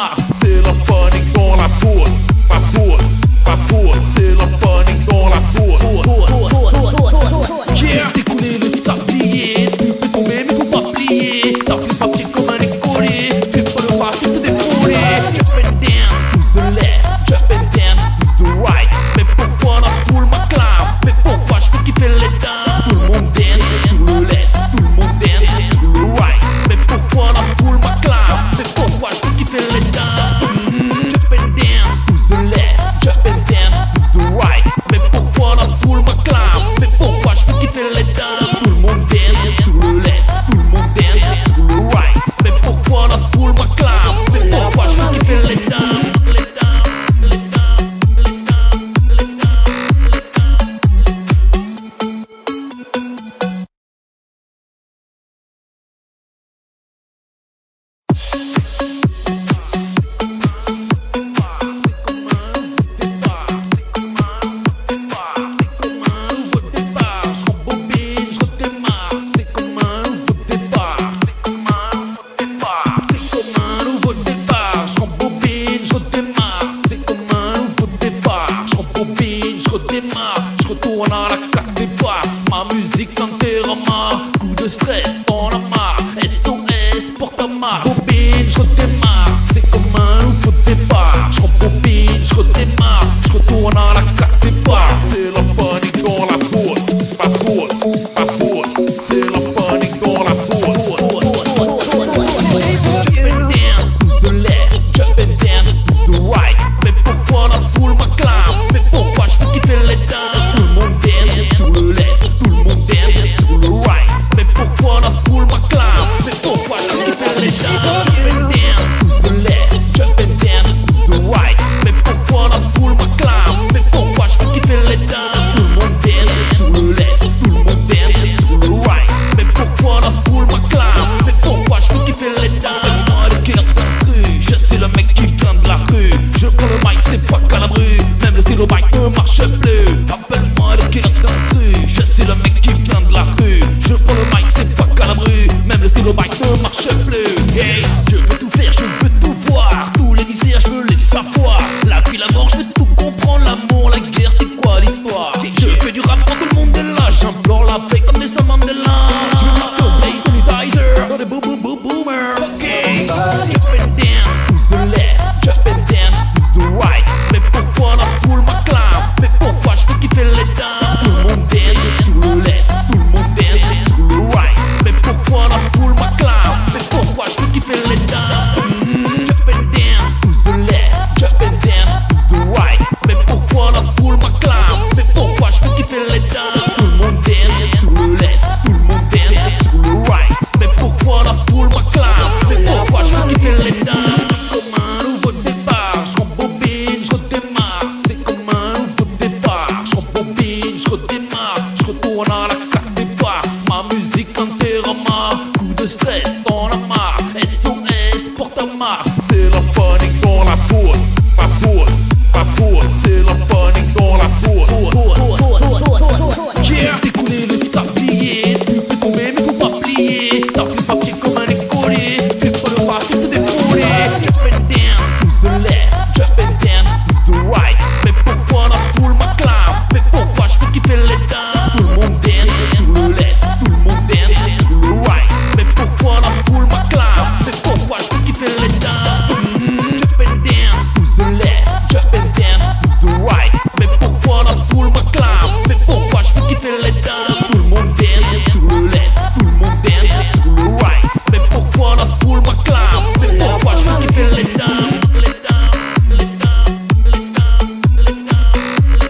marre. C'est la panique dans la zone. Pas zone, pas zone. C'est la panique dans la zone. Yeah, c'est coulé le sablier. Tu peux tomber mais faut pas plier. T'as pris le papier comme un écolier. Fais pas le face, tu peux dépouler. Jump and dance to the left, jump and dance to the right. Mais pourquoi la foule m'acclame? Mais pourquoi je peux kiffer les dames? Tout le monde dance sur le left, tout le monde dance sur le right. Mais pourquoi la foule m'acclame? Mais pourquoi je peux kiffer les dames? Jump and dance to the left, jump and dance to the right. Mais pourquoi la foule m'acclame? Mais pourquoi je peux kiffer les dames? Tout le monde dance sur le left, tout le monde dance sur le right. Mais pourquoi la foule m'acclame? Mais pourquoi je peux kiffer les dames? Les dames, les dames, les dames, les dames, les je retourne à la casse des bars. Ma musique t'enterrement. Coup de stress, t'en as marre. SOS, porte à marre. Bobine, je redémarre. C'est comme un nouveau départ. Je rembobine, je redémarre. Je retourne à la casse des bars. C'est la panique dans la zone. Pas zone, pas zone. C'est la panique dans la zone. Jump and dance to the left, jump and dance to the right. Mais pourquoi la foule m'acclame? Mais pourquoi je peux kiffer les dames? Tout le monde dance sur le left, tout le monde dance sur le right. Mais pourquoi la foule m'acclame? Mais pourquoi je peux kiffer les dames? Jump and dance to the left, jump and dance to the right. Mais pourquoi la foule m'acclame? Mais pourquoi je peux kiffer les dames? Tout le monde dance sur le left, tout le monde dance sur le right. Mais pourquoi la foule m'acclame? Mais pourquoi je peux kiffer les dames? Moi le cœur d'instru, je suis le mec qui vient de la rue. Je prends le mic, c'est pas calabru. Même le stylo bike ne marche plus. Appelle-moi le killer d'instru, je suis le mec qui vient de la rue. Je prends le mic, c'est pas calabru. Même le stylo bike ne marche plus. Hey, je veux tout faire, je veux tout voir. Tous les mystères, je veux les savoir. La vie, la mort, je veux tout comprendre. L'amour, la guerre, c'est quoi l'histoire? Je fais du rap quand tout le monde est là. J'implore la paix comme Nelson Mandela. Je veux marteau, blaze, sanitizer, dans des boomers. Ok, jump and dance to the left, jump and dance to the right. Mais pourquoi la foule m'acclame? Mais pourquoi je peux kiffer les dames? Tout le monde dance sur le left, tout le monde dance sur le right. Mais pourquoi la foule m'acclame? Mais pourquoi je peux kiffer les dames? Jump and dance to the left, jump and dance to the right. Mais pourquoi la foule m'acclame? Mais pourquoi je peux kiffer les dames? Tout le monde dance sur le left, tout le monde dance sur le right. Mais pourquoi la foule m'acclame? Mais pourquoi je peux kiffer les dames? C'est comme un nouveau départ, je rembobine, je redémarre. C'est comme un nouveau départ, je rembobine, je redémarre. Je retourne à la casse des bars. Ma musique enterrement. Coup de stress, t'en as marre. SOS, porte à marre. C'est la panique dans la zone. Pas zone, pas zone. C'est la panique dans la zone. Yeah, c'est coulé le sablier. Tu peux tomber mais faut pas plier. T'as pris le papier comme un écolier. Fais pas le face, tu peux dépouler. Jump and dance to the left, jump and dance to the right. Mais pourquoi la foule m'acclame? Mais pourquoi je peux kiffer les dames? Tout le monde dance sur le left, tout le monde dance sur le right. Mais pourquoi la foule m'acclame? Mais pourquoi je peux kiffer les dames? Jump and dance to the left, jump and dance to the right. Mais pourquoi la foule m'acclame? Mais pourquoi je peux kiffer les dames? Tout le monde dance sur le left, tout le monde dance sur le right. Mais pourquoi la foule m'acclame? Mais pourquoi je peux kiffer les dames? Les dames, les dames, les dames, les dames, les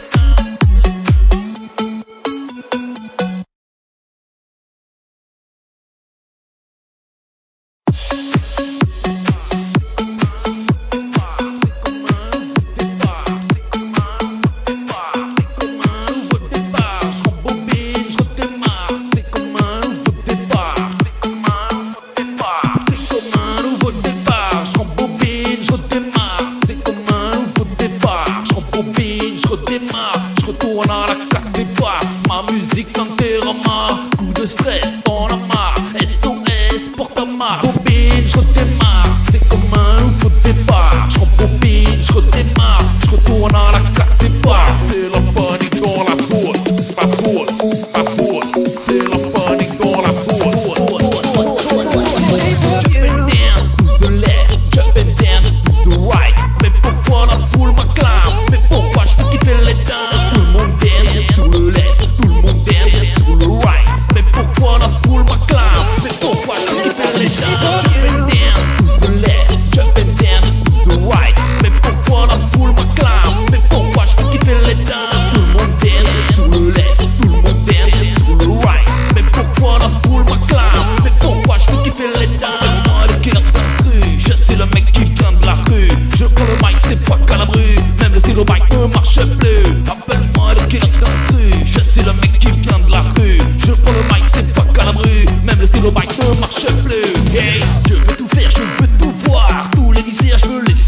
je retourne à la casse des bars. Ma musique enterrement. Coup de stress, t'en as marre. SOS, porte à marre. Bobine, je redémarre. C'est comme un nouveau départ.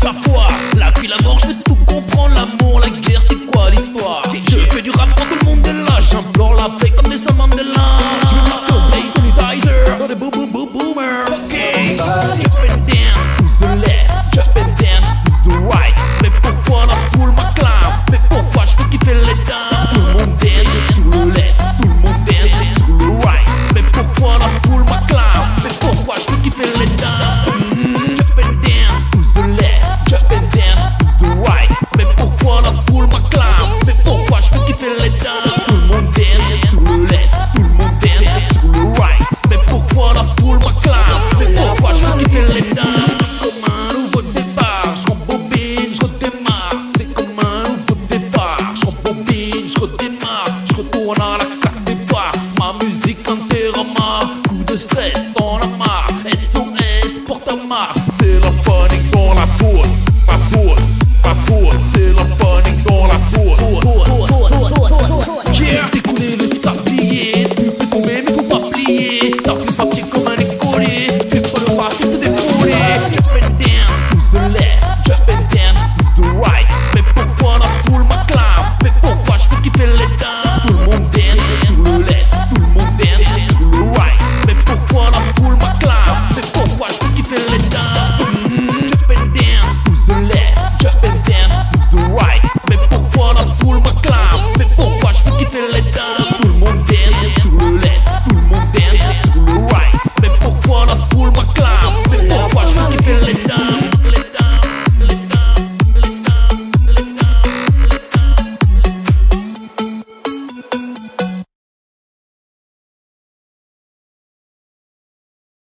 parfois la vie, la mort, je me